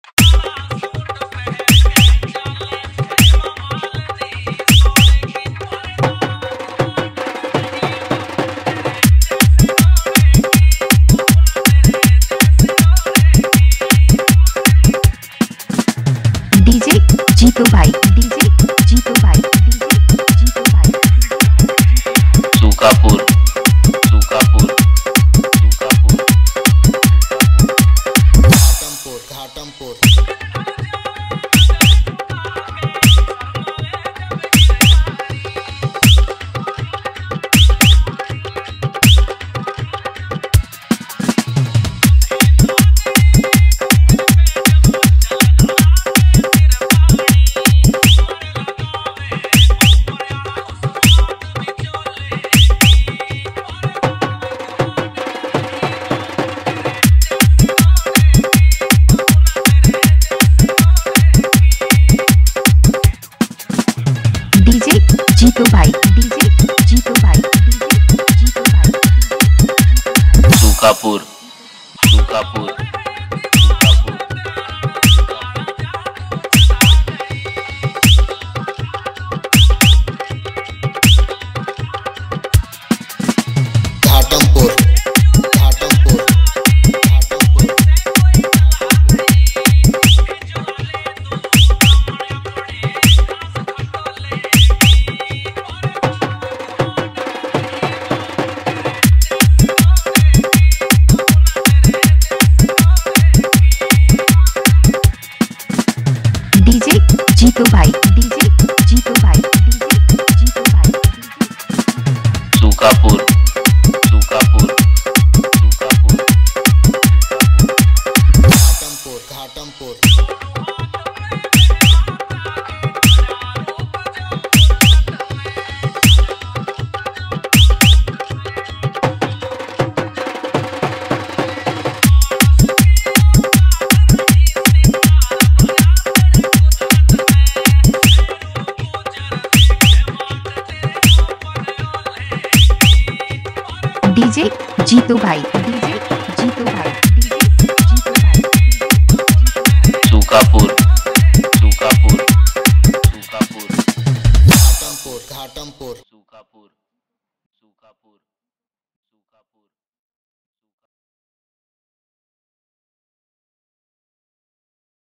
DJ Jitu भाई, DJ Jitu भाई, DJ Jitu भाई। सुकापुर सुकापुर सुकापुर घाटमपुर घाटमपुर डीजे जीतू भाई, डीजे जीतू भाई, डीजे जीतू भाई। सुकापुर सुकापुर सुकापुर घाटमपुर घाटमपुर घाटमपुर डीजे जीतू भाई, डीजे जीतू भाई, डीजे जीतू भाई। सुकापुर सुकापुर सुकापुर घाटमपुर घाटमपुर डीजे जीतू भाई, डीजे जीतू भाई, डीजे जीतू भाई। सुकापुर सुकापुर सुकापुर घाटमपुर घाटमपुर सुकापुर सुकापुर सुकापुर